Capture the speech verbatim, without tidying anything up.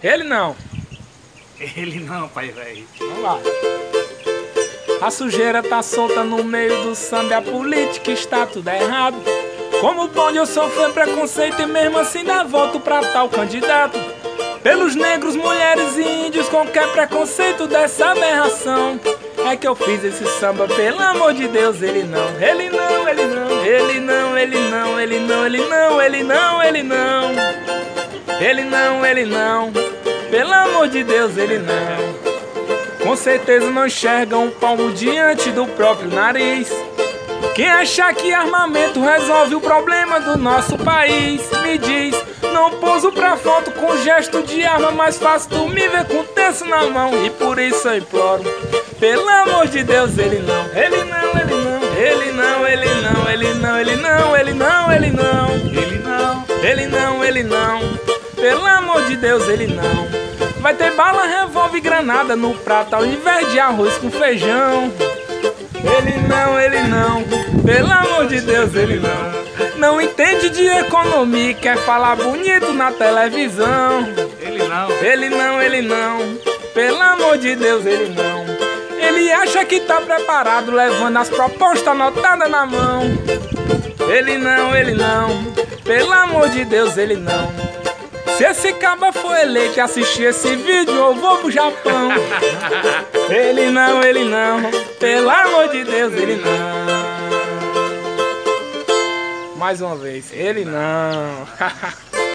Ele não. Ele não, pai velho. Vamos lá. A sujeira tá solta no meio do samba, a política está tudo errado. Como pode eu sofrer preconceito e mesmo assim dar voto pra tal candidato? Pelos negros, mulheres e índios, qualquer preconceito dessa aberração. É que eu fiz esse samba, pelo amor de Deus, ele não. Ele não, ele não, ele não, ele não, ele não, ele não, ele não, ele não. Ele não, ele não, pelo amor de Deus, ele não. Com certeza não enxerga um palmo diante do próprio nariz. Quem achar que armamento resolve o problema do nosso país, me diz. Não pouso pra foto com gesto de arma, mais fácil tu me ver com terço na mão. E por isso eu imploro, pelo amor de Deus, ele não. Ele não, ele não, ele não, ele não, ele não, ele não, ele não, ele não. Ele não. Ele não, ele não, pelo amor de Deus, ele não. Vai ter bala, revólver e granada no prato ao invés de arroz com feijão. Ele não, ele não, pelo amor de Deus, ele não. Não entende de economia e quer falar bonito na televisão. Ele não. Ele não, ele não, pelo amor de Deus, ele não. Ele acha que tá preparado, levando as propostas anotadas na mão. Ele não, ele não, pelo amor de Deus, ele não. Se esse caba for eleito e assistir esse vídeo, eu vou pro Japão. Ele não, ele não, pelo amor de Deus, ele não. Mais uma vez, ele não.